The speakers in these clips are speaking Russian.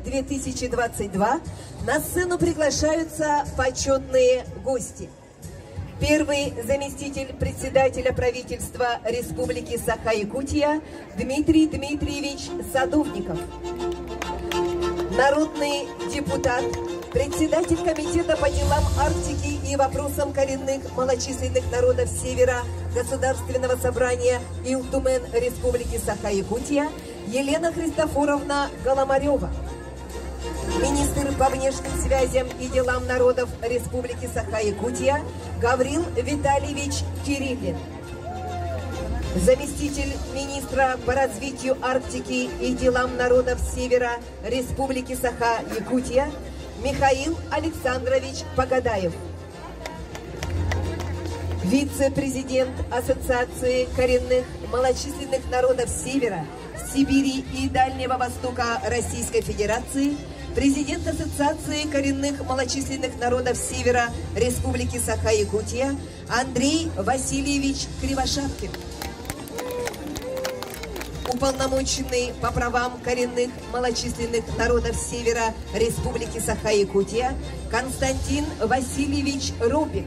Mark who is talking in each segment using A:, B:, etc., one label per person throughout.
A: 2022 на сцену приглашаются почетные гости. Первый заместитель председателя правительства Республики Саха-Якутия Дмитрий Дмитриевич Садовников. Народный депутат, председатель комитета по делам Арктики и вопросам коренных малочисленных народов Севера Государственного собрания Илтумен Республики Саха-Якутия Елена Христофоровна Голомарева. Министр по внешним связям и делам народов Республики Саха-Якутия Гаврил Витальевич Кириллин. Заместитель министра по развитию Арктики и делам народов Севера Республики Саха-Якутия Михаил Александрович Погадаев. Вице-президент Ассоциации коренных малочисленных народов Севера, Сибири и Дальнего Востока Российской Федерации, президент Ассоциации коренных малочисленных народов Севера Республики Саха-Якутия Андрей Васильевич Кривошапкин. Уполномоченный по правам коренных малочисленных народов Севера Республики Саха-Якутия Константин Васильевич Робик.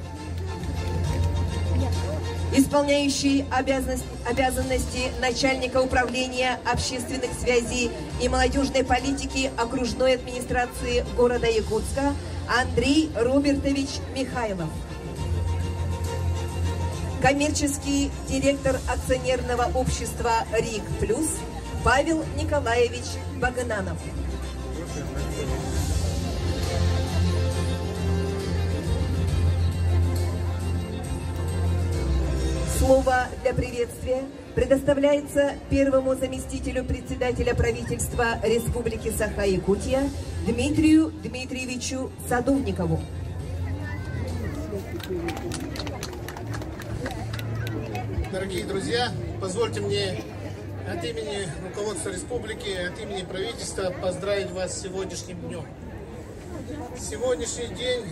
A: Исполняющий обязанности начальника управления общественных связей и молодежной политики окружной администрации города Якутска Андрей Робертович Михайлов. Коммерческий директор акционерного общества РИК Плюс Павел Николаевич Багананов. Слово для приветствия предоставляется первому заместителю председателя правительства Республики Саха-Якутия Дмитрию Дмитриевичу Садовникову.
B: Дорогие друзья, позвольте мне от имени руководства республики, от имени правительства поздравить вас с сегодняшним днем. Сегодняшний день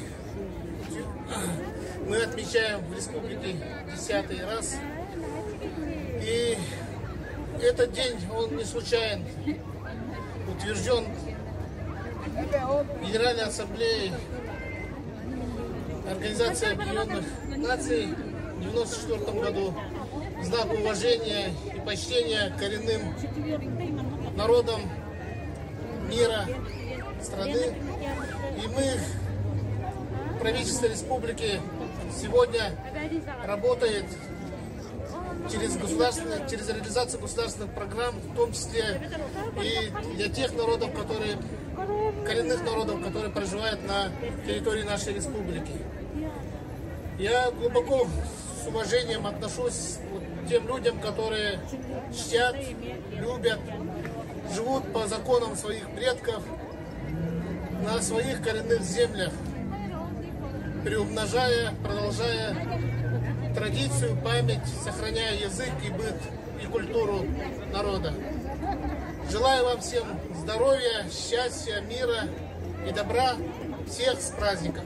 B: мы отмечаем в республике 10-й раз. И этот день, он не случайен, утвержден Генеральной Ассамблеей Организации Объединенных Наций в 1994 году в знак уважения и почтения коренным народам мира, страны. И мы, правительство республики, сегодня работает через реализацию государственных программ, в том числе и для тех народов, коренных народов, которые проживают на территории нашей республики. Я глубоко с уважением отношусь к тем людям, которые чтят, любят, живут по законам своих предков на своих коренных землях, приумножая, продолжая традицию, память, сохраняя язык и быт и культуру народа. Желаю вам всем здоровья, счастья, мира и добра. Всех с праздником!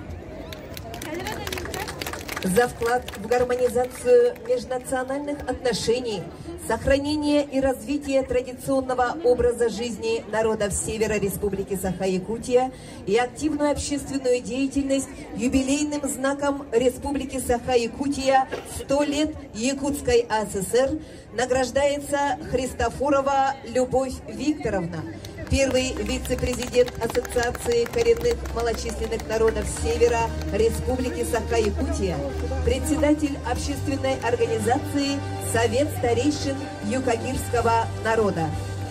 A: За вклад в гармонизацию межнациональных отношений, сохранение и развитие традиционного образа жизни народов Севера Республики Саха-Якутия и активную общественную деятельность юбилейным знаком Республики Саха-Якутия 100 лет Якутской АССР награждается Христофорова Любовь Викторовна, первый вице-президент Ассоциации коренных малочисленных народов Севера Республики Саха-Якутия, председатель общественной организации Совет старейшин Юкагирского народа.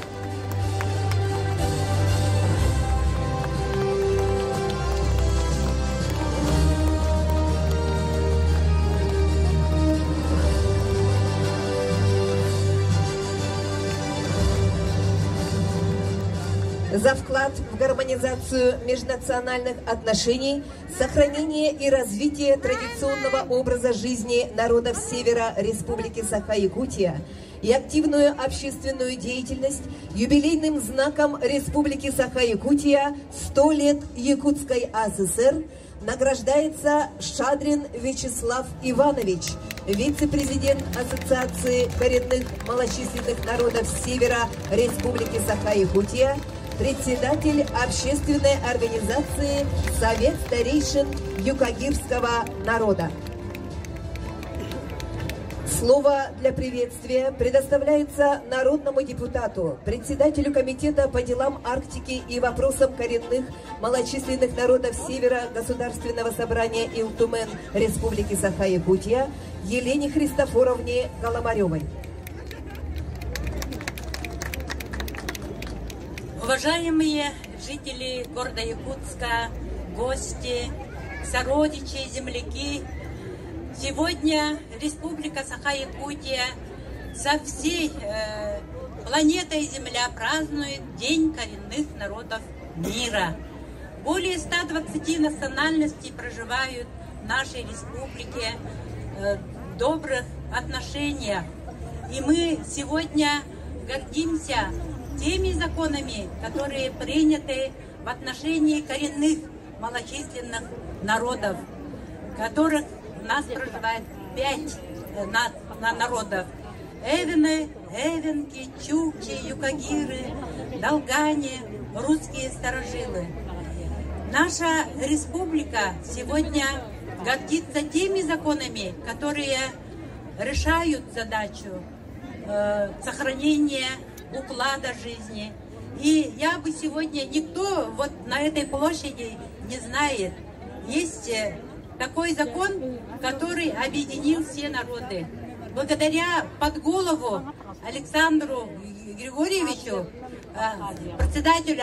A: За вклад в гармонизацию межнациональных отношений, сохранение и развитие традиционного образа жизни народов Севера Республики Саха-Якутия и активную общественную деятельность юбилейным знаком Республики Саха-Якутия 100 лет Якутской АССР награждается Шадрин Вячеслав Иванович, вице-президент Ассоциации коренных малочисленных народов Севера Республики Саха-Якутия, председатель общественной организации «Совет старейшин юкагирского народа». Слово для приветствия предоставляется народному депутату, председателю Комитета по делам Арктики и вопросам коренных малочисленных народов Севера Государственного собрания Илтумен Республики Саха-Якутия Елене Христофоровне Голомаревой.
C: Уважаемые жители города Якутска, гости, сородичи, земляки, сегодня Республика Саха-Якутия со всей планетой Земля празднует День коренных народов мира. Более 120 национальностей проживают в нашей республике в добрых отношениях. И мы сегодня гордимся теми законами, которые приняты в отношении коренных малочисленных народов, которых у нас проживает 5 народов. Эвены, эвенки, чукчи, юкагиры, долгане, русские старожилы. Наша республика сегодня гордится теми законами, которые решают задачу сохранения уклада жизни. И я бы сегодня, никто вот на этой площади не знает, есть такой закон, который объединил все народы. Благодаря подголову Александру Григорьевичу, председателю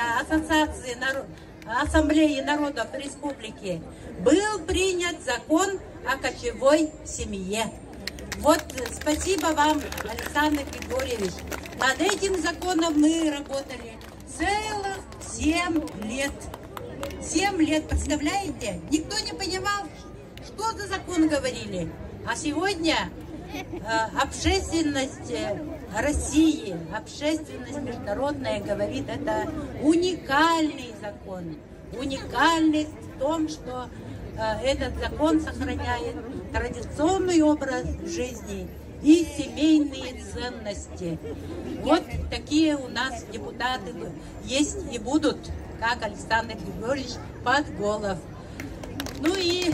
C: Ассамблеи народов республики, был принят закон о кочевой семье. Вот спасибо вам, Александр Григорьевич. Над этим законом мы работали целых 7 лет. 7 лет, представляете? Никто не понимал, что за закон говорили. А сегодня общественность России, общественность международная говорит, это уникальный закон. Уникальность в том, что этот закон сохраняет традиционный образ жизни и семейные ценности. Вот такие у нас депутаты есть и будут, как Александр Григорьевич Подголов. Ну и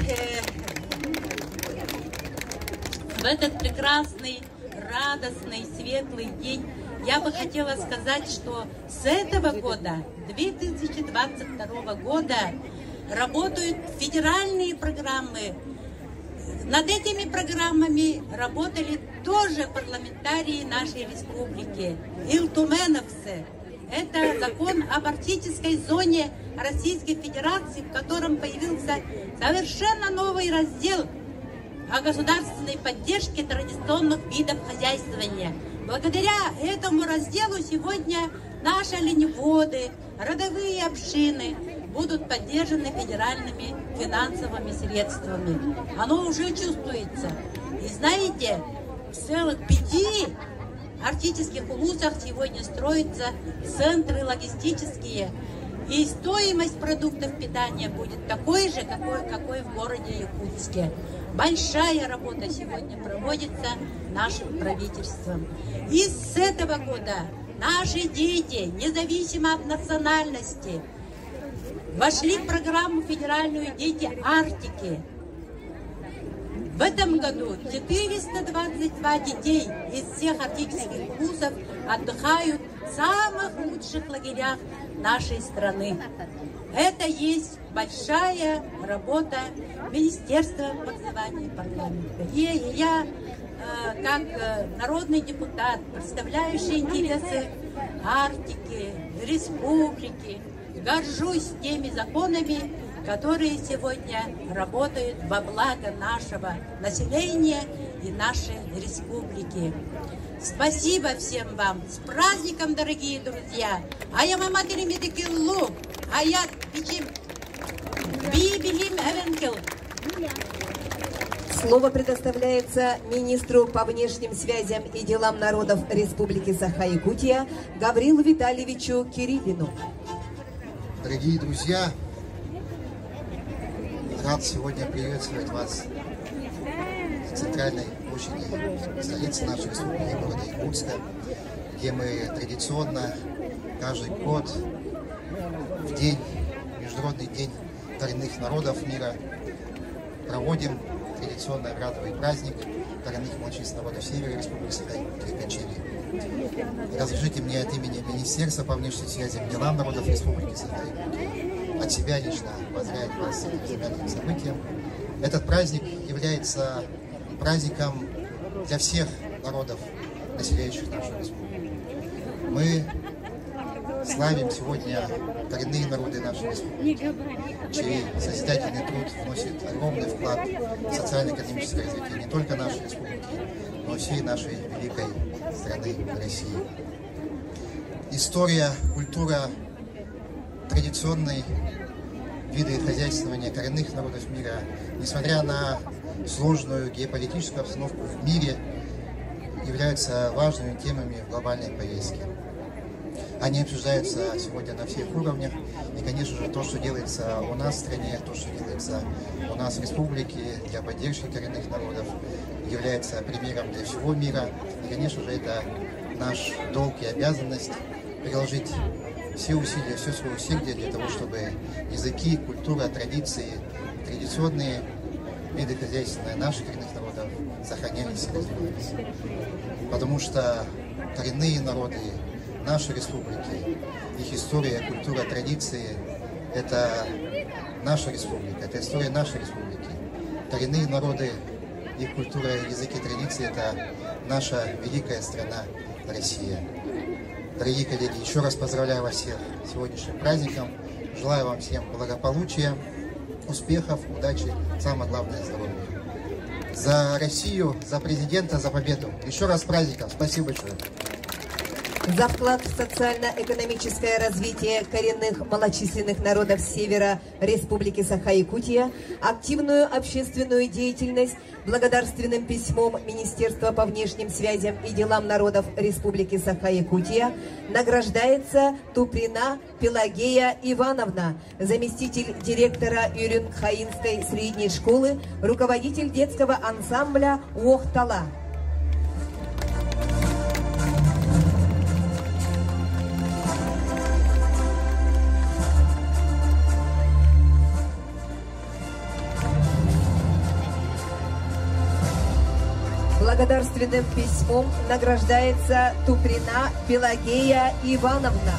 C: в этот прекрасный, радостный, светлый день я бы хотела сказать, что с этого года, 2022 года, работают федеральные программы. Над этими программами работали тоже парламентарии нашей республики, илтуменовцы. Это закон об арктической зоне Российской Федерации, в котором появился совершенно новый раздел о государственной поддержке традиционных видов хозяйствования. Благодаря этому разделу сегодня наши оленеводы, родовые общины будут поддержаны федеральными финансовыми средствами. Оно уже чувствуется. И знаете, в целых 5 арктических улусах сегодня строятся центры логистические, и стоимость продуктов питания будет такой же, какой в городе Якутске. Большая работа сегодня проводится нашим правительством. И с этого года наши дети, независимо от национальности, вошли в программу федеральную «Дети Арктики». В этом году 422 детей из всех арктических вузов отдыхают в самых лучших лагерях нашей страны. Это есть большая работа Министерства образования и парламента. И я, как народный депутат, представляющий интересы Арктики, республики, горжусь теми законами, которые сегодня работают во благо нашего населения и нашей республики. Спасибо всем вам. С праздником, дорогие друзья! А я маматери медикиллу, а я бичим бибилим эвенкел.
A: Слово предоставляется министру по внешним связям и делам народов Республики Саха-Якутия Гаврилу Витальевичу Кириллину.
D: Дорогие друзья, рад сегодня приветствовать вас в центральной площади столицы нашей республики, города Якутска, где мы традиционно каждый год день, Международный день коренных народов мира, проводим традиционный обрядовый праздник коренных малочисленных народов Севера Республики Саха-Якутия. Разрешите мне от имени Министерства по внешним связям делам народов Республики Саха-Якутия от себя лично поздравить вас с этим знаменательным событием. Этот праздник является праздником для всех народов, населяющих нашу республику. Мы славим сегодня коренные народы нашей республики, чей созидательный труд вносит огромный вклад в социально-экономическое развитие не только нашей республики, но и всей нашей великой страны России. История, культура, традиционные виды хозяйствования коренных народов мира, несмотря на сложную геополитическую обстановку в мире, являются важными темами в глобальной повестке. Они обсуждаются сегодня на всех уровнях. И, конечно же, то, что делается у нас в стране, то, что делается у нас в республике для поддержки коренных народов, является примером для всего мира. И, конечно же, это наш долг и обязанность приложить все усилия, все свое усилие для того, чтобы языки, культура, традиции, традиционные виды хозяйства наших коренных народов сохранялись и развивались. Потому что коренные народы нашей республики, их история, культура, традиции – это наша республика, это история нашей республики. Коренные народы, их культура, языки, традиции – это наша великая страна Россия. Дорогие коллеги, еще раз поздравляю вас всех с сегодняшним праздником. Желаю вам всем благополучия, успехов, удачи, самое главное – здоровья. За Россию, за президента, за победу. Еще раз с праздником. Спасибо большое.
A: За вклад в социально-экономическое развитие коренных малочисленных народов Севера Республики Саха-Якутия, активную общественную деятельность, благодарственным письмом Министерства по внешним связям и делам народов Республики Саха-Якутия награждается Туприна Пелагея Ивановна, заместитель директора Юрюн-Хаинской средней школы, руководитель детского ансамбля «Уохтала». Благодарственным письмом награждается Туприна Пелагея Ивановна.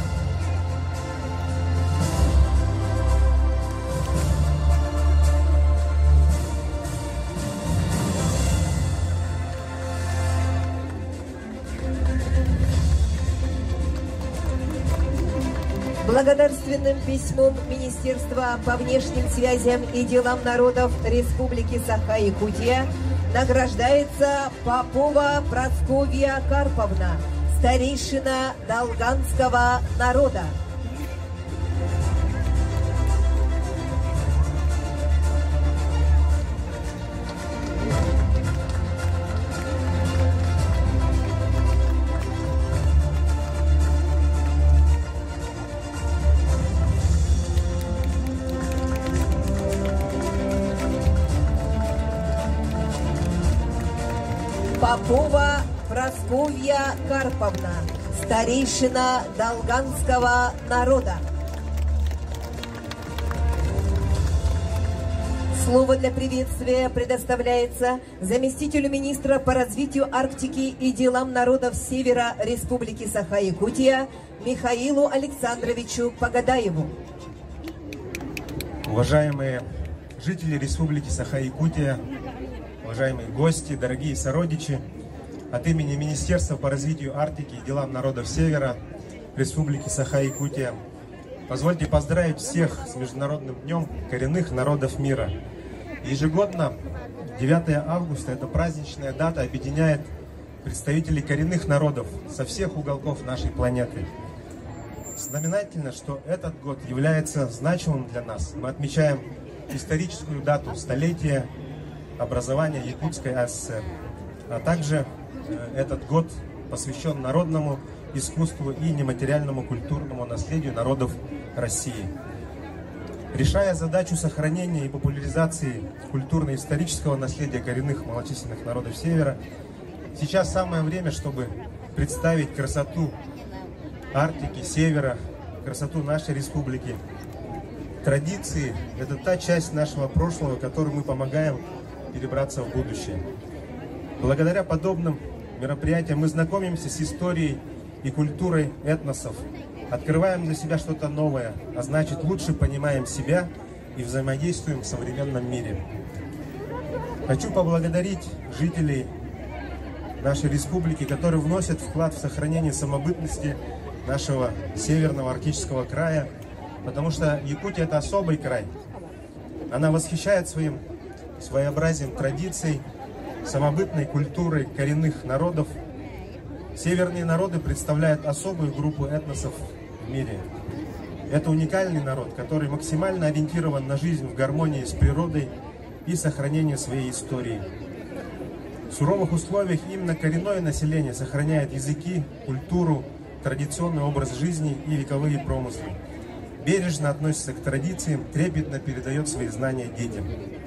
A: Благодарственным письмом Министерства по внешним связям и делам народов Республики Саха-Якутия награждается Попова Прасковья Карповна, старейшина долганского народа. Попова Прасковья Карповна, старейшина долганского народа. Слово для приветствия предоставляется заместителю министра по развитию Арктики и делам народов Севера Республики Саха-Якутия Михаилу Александровичу Погадаеву.
E: Уважаемые жители Республики Саха-Якутия, уважаемые гости, дорогие сородичи, от имени Министерства по развитию Арктики и делам народов Севера Республики Саха-Якутия позвольте поздравить всех с Международным днем коренных народов мира. Ежегодно 9 августа эта праздничная дата объединяет представителей коренных народов со всех уголков нашей планеты. Знаменательно, что этот год является значимым для нас. Мы отмечаем историческую дату столетия образования Якутской АССР. А также этот год посвящен народному искусству и нематериальному культурному наследию народов России. Решая задачу сохранения и популяризации культурно-исторического наследия коренных малочисленных народов Севера, сейчас самое время, чтобы представить красоту Арктики, Севера, красоту нашей республики. Традиции – это та часть нашего прошлого, которой мы помогаем перебраться в будущее. Благодаря подобным мероприятиям мы знакомимся с историей и культурой этносов, открываем для себя что-то новое, а значит, лучше понимаем себя и взаимодействуем в современном мире. Хочу поблагодарить жителей нашей республики, которые вносят вклад в сохранение самобытности нашего северного арктического края, потому что Якутия – это особый край. Она восхищает своим своеобразием традиций, самобытной культурой коренных народов. Северные народы представляют особую группу этносов в мире. Это уникальный народ, который максимально ориентирован на жизнь в гармонии с природой и сохранение своей истории. В суровых условиях именно коренное население сохраняет языки, культуру, традиционный образ жизни и вековые промыслы. Бережно относится к традициям, трепетно передает свои знания детям.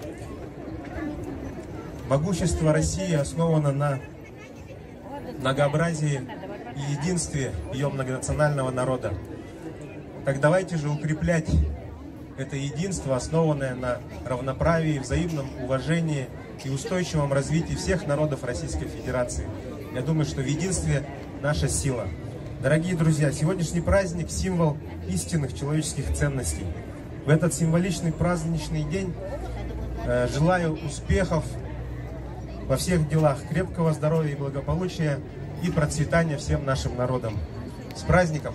E: Могущество России основано на многообразии и единстве ее многонационального народа. Так давайте же укреплять это единство, основанное на равноправии, взаимном уважении и устойчивом развитии всех народов Российской Федерации. Я думаю, что в единстве наша сила. Дорогие друзья, сегодняшний праздник – символ истинных человеческих ценностей. В этот символичный праздничный день желаю успехов во всех делах, крепкого здоровья и благополучия и процветания всем нашим народам. С праздником!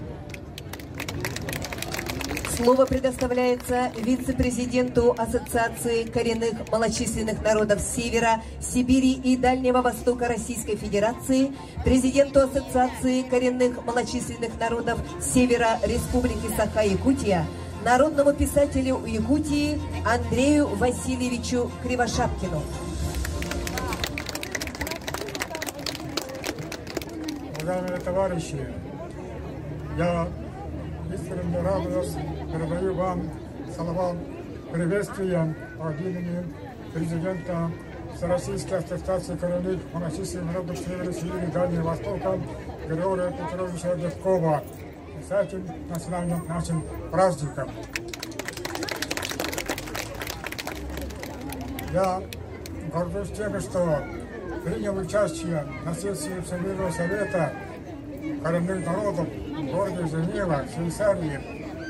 A: Слово предоставляется вице-президенту Ассоциации коренных малочисленных народов Севера, Сибири и Дальнего Востока Российской Федерации, президенту Ассоциации коренных малочисленных народов Севера Республики Саха-Якутия, народному писателю Якутии Андрею Васильевичу Кривошапкину.
F: Уважаемые товарищи, я искренне радуюсь, передаю вам слова приветствия от имени президента Всероссийской ассоциации коренных малочисленных народов Севера, Сибири и Дальнего Востока Григория Петровича Дедкова с этим национальным нашим праздником. Я горжусь тем, что принял участие на сессии Всемирного совета коренных народов в городе Женева, Швейцарии.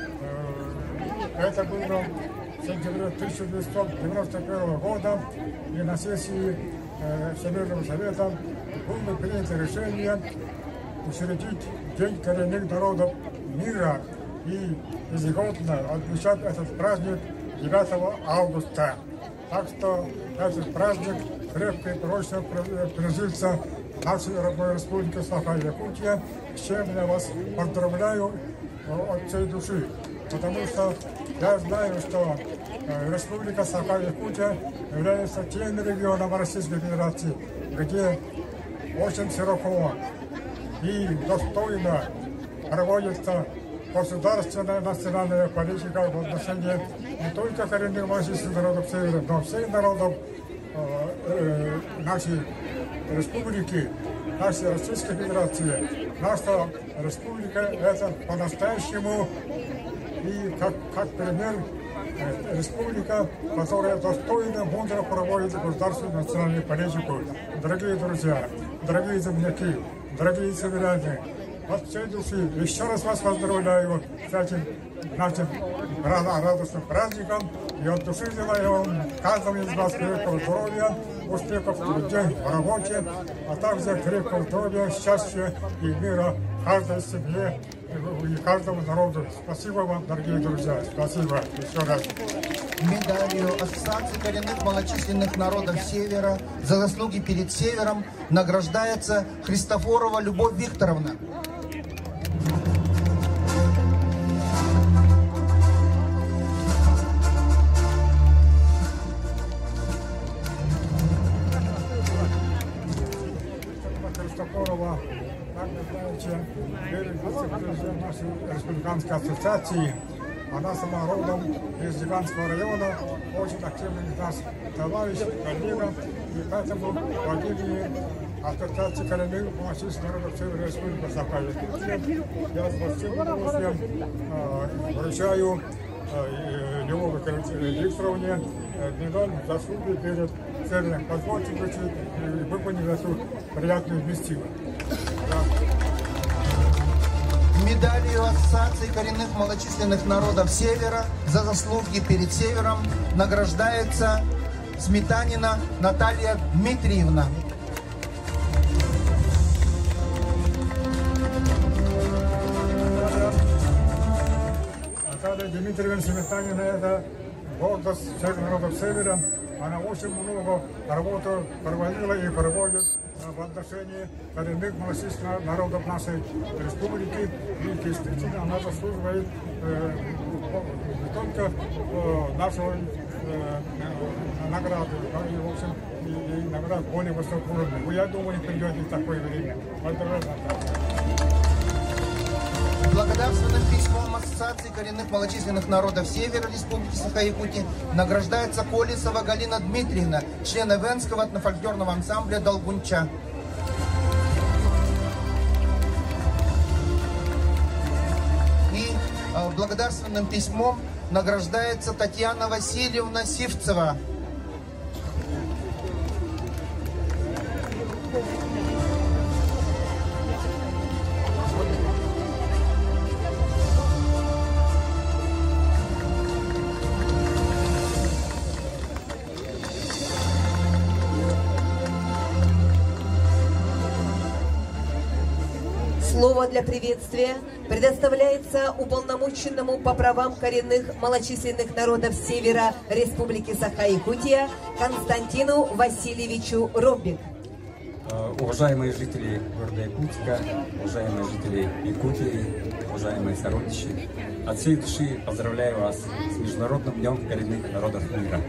F: Это было в сентябре 1991 года, и на сессии Всемирного совета было принято решение учредить День коренных народов мира и ежегодно отмечать этот праздник 9 августа. Так что этот праздник крепко и прочно прижился в нашей родной республике Саха-Якутия, с чем я вас поздравляю от всей души. Потому что я знаю, что республика Саха-Якутия является тем регионом Российской Федерации, где очень широко и достойно проводится государственная национальная политика в отношении не только коренных малочисленных народов Севера, но всех народов нашей республики, нашей Российской Федерации. Наша республика – это по-настоящему и как пример республика, которая достойно, мудро проводит государственную национальную политику. Дорогие друзья, дорогие земляки, дорогие северяне, от всей души еще раз вас поздравляю с этим нашим радостным праздником. И от души желаю вам, каждому из вас, крепкого здоровья, успехов в труде, в работе, а также крепкого здоровья, счастья и мира каждой семье и каждому народу. Спасибо вам, дорогие друзья. Спасибо еще раз.
G: Медалью Ассоциации коренных малочисленных народов Севера за заслуги перед Севером награждается Христофорова Любовь Викторовна.
F: Христофорова, как вы знаете, вице-президент нашей республиканской ассоциации. Она сама родом из Зиганского района, очень активный наш товарищ, коллега, и поэтому в имени Ассоциации коренных малочисленных народов Севера Республики Саха-Якутия. Я с большим удовольствием вручаю Львовой Викторовне медаль заслуги перед Севером. Позвольте вручить и выполнить заслугу приятную вместимость.
G: Медалью Ассоциации коренных малочисленных народов Севера за заслуги перед Севером награждается Сметанина Наталья Дмитриевна.
F: Наталья Дмитриевна Сметанина — это гордость всех народов Севера. Она очень много работы проводила и проводит в отношении коренных малочисленных народов нашей республики. И действительно она заслуживает не только нашего награды, но и, в общем, и наград более высокого уровня. Я думаю, придет и такое время.
G: Благодарственным письмом Ассоциации коренных малочисленных народов Севера Республики Саха-Якутия награждается Колесова Галина Дмитриевна, член Венского этнофольклорного ансамбля «Долгунча». И благодарственным письмом награждается Татьяна Васильевна Сивцева.
A: Слово для приветствия предоставляется уполномоченному по правам коренных малочисленных народов Севера Республики Саха-Якутия Константину Васильевичу Роббик.
H: Уважаемые жители города Якутска, уважаемые жители Якутии, уважаемые сородичи, от всей души поздравляю вас с Международным днем коренных народов мира.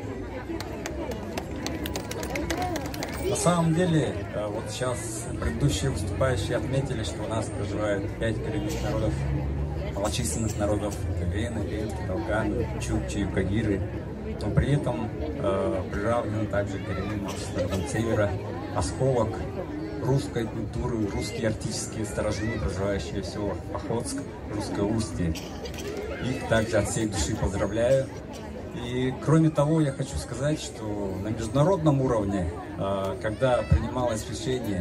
H: На самом деле, вот сейчас предыдущие выступающие отметили, что у нас проживает 5 коренных народов, малочисленных народов: Кагены, Ленки, Долганы, Чукчи, Юкагиры. Но при этом приравнены также коренным малочисленным Севера, осколок русской культуры, русские арктические старожилы, проживающие в селах Охотск, Русское Устье. Их также от всей души поздравляю. И кроме того, я хочу сказать, что на международном уровне, когда принималось решение,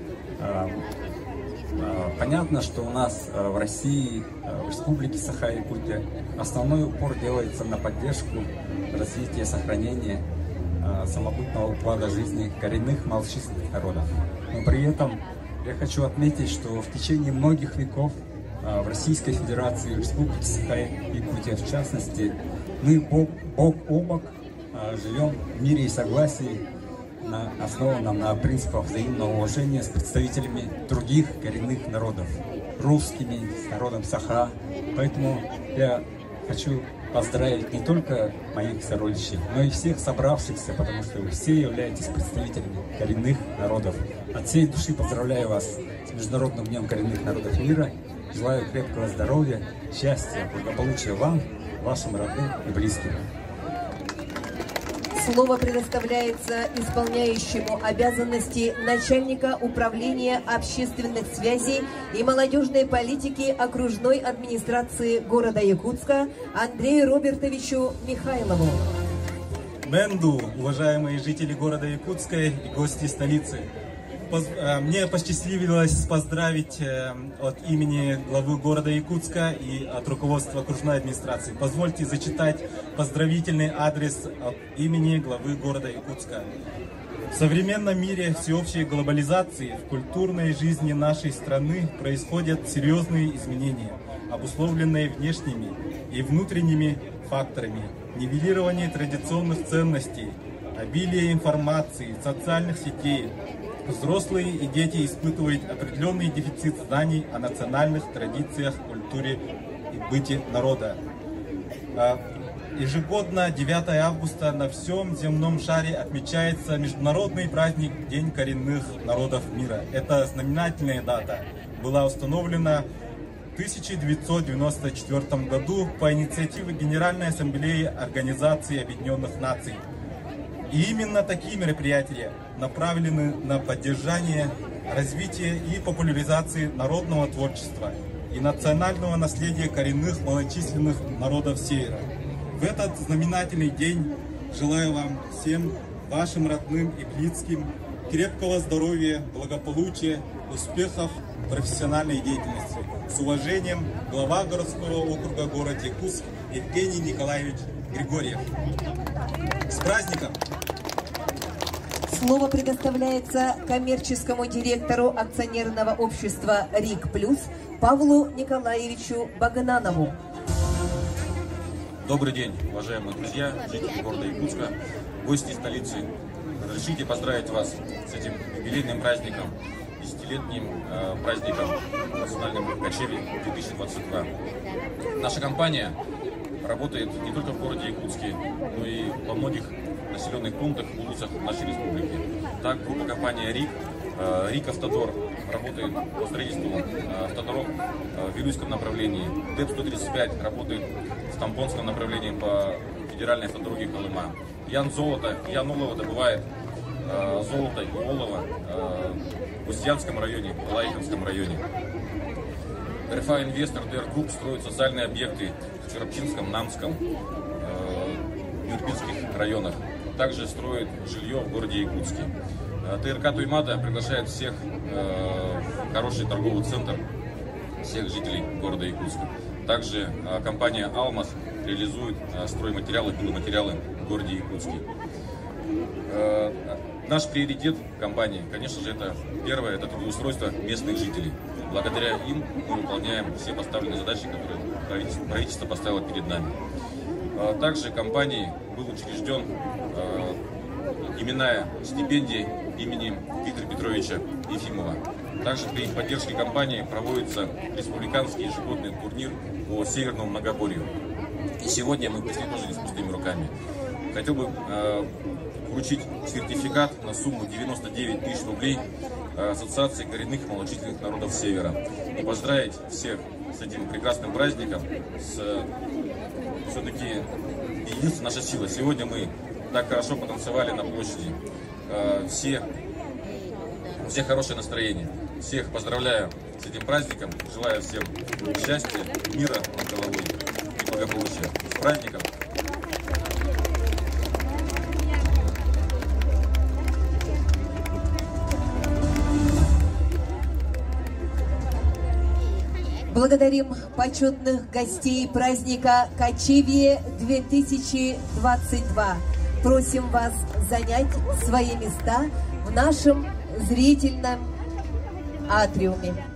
H: понятно, что у нас в России, в Республике Саха-Якутия, основной упор делается на поддержку развития, сохранения самобытного уклада жизни коренных малочисленных народов. Но при этом я хочу отметить, что в течение многих веков в Российской Федерации, в Республике Саха-Якутия в частности, мы бок о бок живем в мире и согласии, основанном на принципах взаимного уважения с представителями других коренных народов, русскими, с народом Саха. Поэтому я хочу поздравить не только моих сородичей, но и всех собравшихся, потому что вы все являетесь представителями коренных народов. От всей души поздравляю вас с Международным днем коренных народов мира. Желаю крепкого здоровья, счастья, благополучия вам, вашим родным и близким.
A: Слово предоставляется исполняющему обязанности начальника управления общественных связей и молодежной политики окружной администрации города Якутска Андрею Робертовичу Михайлову.
I: Бенду, уважаемые жители города Якутска и гости столицы. Мне посчастливилось поздравить от имени главы города Якутска и от руководства окружной администрации. Позвольте зачитать поздравительный адрес от имени главы города Якутска. В современном мире всеобщей глобализации в культурной жизни нашей страны происходят серьезные изменения, обусловленные внешними и внутренними факторами, нивелирование традиционных ценностей, обилие информации, социальных сетей. Взрослые и дети испытывают определенный дефицит знаний о национальных традициях, культуре и быте народа. Ежегодно 9 августа на всем земном шаре отмечается международный праздник День коренных народов мира. Это знаменательная дата. Была установлена в 1994 году по инициативе Генеральной Ассамблеи Организации Объединенных Наций. И именно такие мероприятия направлены на поддержание, развитие и популяризации народного творчества и национального наследия коренных малочисленных народов Севера. В этот знаменательный день желаю вам всем, вашим родным и близким, крепкого здоровья, благополучия, успехов в профессиональной деятельности. С уважением, глава городского округа город Якутск Евгений Николаевич Григорьев. С праздником!
A: Слово предоставляется коммерческому директору акционерного общества РИК+ Павлу Николаевичу Багнанову.
J: Добрый день, уважаемые друзья, жители города Якутска, гости столицы. Разрешите поздравить вас с этим юбилейным праздником, десятилетним праздником национального кочевья 2022. Наша компания работает не только в городе Якутске, но и во многих населенных пунктах, улицах нашей республики. Так, группа компания РИК Автодор работает по строительству автодорог в Вилюйском направлении. ДЭП-135 работает в Тампонском направлении по федеральной автодороге Колыма. Ян Олово добывает золото и олово в Устьянском районе, в Лайконском районе. РФА Инвестор ДР Групп строит социальные объекты в Черопчинском, Намском, Юрпинских районах. Также строит жилье в городе Якутске. ТРК Туймада приглашает всех в хороший торговый центр, всех жителей города Якутска. Также компания «Алмаз» реализует стройматериалы, пиломатериалы в городе Якутске. Наш приоритет компании, конечно же, это первое, это трудоустройство местных жителей. Благодаря им мы выполняем все поставленные задачи, которые правительство поставило перед нами. Также компанией был учрежден именная стипендия имени Виктора Петровича Ефимова. Также при поддержке компании проводится республиканский ежегодный турнир по Северному многоборью. И сегодня мы пришли тоже не с пустыми руками. Хотел бы вручить сертификат на сумму 99 тысяч рублей Ассоциации коренных малочисленных народов Севера. И поздравить всех с этим прекрасным праздником. Все-таки единственная наша сила. Сегодня мы так хорошо потанцевали на площади. Все хорошее настроение. Всех поздравляю с этим праздником. Желаю всем счастья, мира над головой и благополучия. С праздником!
A: Благодарим почетных гостей праздника Кочевье 2022. Просим вас занять свои места в нашем зрительном атриуме.